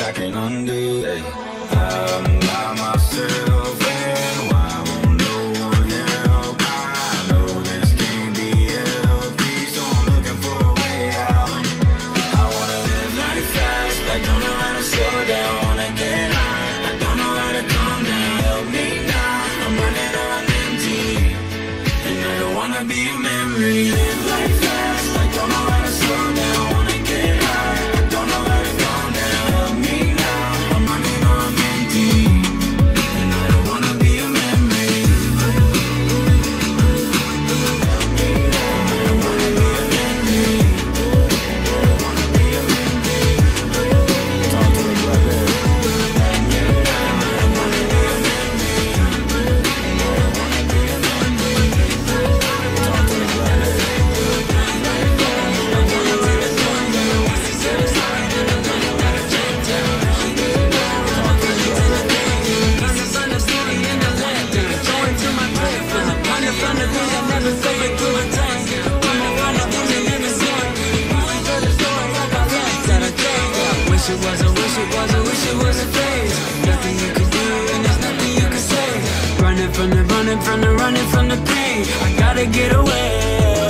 I can undo. Ay, I'm by myself and why won't no one help? I know this can't be healthy, so I'm looking for a way out. I wanna live life fast, I don't know how to slow down. Wanna get high, I don't know how to calm down. Help me now, I'm running on empty, and I don't wanna be a memory. Live life fast, I don't know how to slow down. Wanna get high, I don't know how to calm down. Help me now, I'm running on empty, and I don't wanna be a memory. Help me now, I don't wanna be a memory. I don't wanna be a memory. Talk to me like that. Help me now, I don't wanna be a memory. I don't wanna be a memory. Talk to me like that. Wish it was a phase. Nothing you could do and there's nothing you could say. Running from the pain. I gotta get away.